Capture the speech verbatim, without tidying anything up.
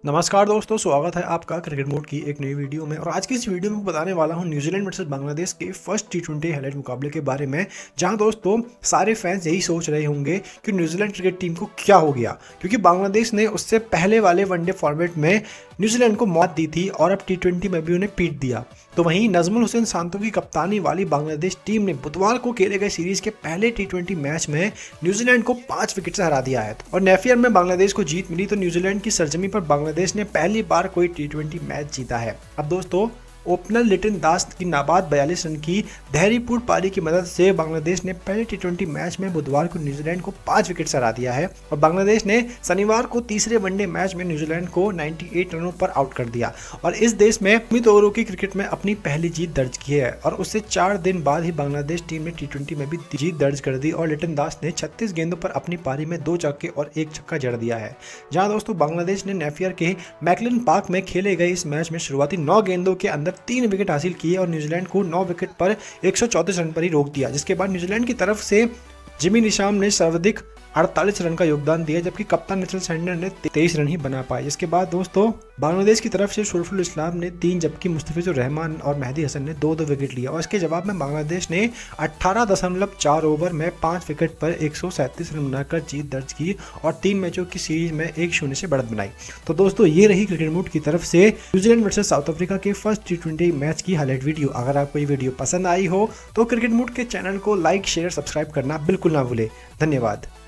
नमस्कार दोस्तों, स्वागत है आपका क्रिकेट मोड की एक नई वीडियो में। और आज की इस वीडियो में बताने वाला हूं न्यूजीलैंड वर्सेस बांग्लादेश के फर्स्ट टी ट्वेंटी हाईलाइट मुकाबले के बारे में, जहां दोस्तों सारे फैंस यही सोच रहे होंगे कि न्यूजीलैंड क्रिकेट टीम को क्या हो गया, क्योंकि बांग्लादेश ने उससे पहले वाले वनडे फॉर्मेट में न्यूजीलैंड को मौत दी थी और अब टी ट्वेंटी में भी उन्हें पीट दिया। तो वहीं नजमुल हुसैन सांतो की कप्तानी वाली बांग्लादेश टीम ने बुधवार को खेले गए सीरीज के पहले टी ट्वेंटी मैच में न्यूजीलैंड को पांच विकेट से हरा दिया है और नेफियर में बांग्लादेश को जीत मिली। तो न्यूजीलैंड की सरजमी पर बांग्लादेश ने पहली बार कोई टी ट्वेंटी मैच जीता है। अब दोस्तों ओपनर लिटन दास की नाबाद बयालीस रन की धैर्यपूर्ण पारी की मदद से बांग्लादेश ने पहले टी ट्वेंटी मैच में बुधवार को न्यूजीलैंड को पांच विकेट से हरा दिया है और बांग्लादेश ने शनिवार को तीसरे वनडे मैच में न्यूजीलैंड को अट्ठानवे रनों पर आउट कर दिया और इस देश में सीमित ओवरों की क्रिकेट में अपनी पहली जीत दर्ज की है। और उससे चार दिन बाद ही बांग्लादेश टीम ने टी ट्वेंटी में भी जीत दर्ज कर दी और लिटन दास ने छत्तीस गेंदों पर अपनी पारी में दो चौके और एक छक्का जड़ दिया है। जहां दोस्तों बांग्लादेश ने नेफियर के मैकलिन पार्क में खेले गए इस मैच में शुरुआती नौ गेंदों के अंदर तीन विकेट हासिल किए और न्यूजीलैंड को नौ विकेट पर एक सौ चौंतीस रन पर ही रोक दिया, जिसके बाद न्यूजीलैंड की तरफ से जिमी निशाम ने सर्वाधिक अड़तालीस रन का योगदान दिया, जबकि कप्तान मिचेल सैंडनर ने तेईस रन ही बना पाए। जिसके बाद दोस्तों बांग्लादेश की तरफ से शरीफुल इस्लाम ने तीन, जबकि मुस्तफिजुर रहमान और मेहदी हसन ने दो दो विकेट लिया और इसके जवाब में बांग्लादेश ने अठारह दशमलव चार ओवर में पांच विकेट पर एक सौ सैंतीस रन बनाकर जीत दर्ज की और तीन मैचों की सीरीज में एक शून्य से बढ़त बनाई। तो दोस्तों ये रही क्रिकेट मूड की तरफ से न्यूजीलैंड वर्सेस साउथ अफ्रीका के फर्स्ट टी ट्वेंटी मैच की हाईलाइट वीडियो। अगर आपको ये वीडियो पसंद आई हो तो क्रिकेट मूड के चैनल को लाइक शेयर सब्सक्राइब करना बिल्कुल ना भूले। धन्यवाद।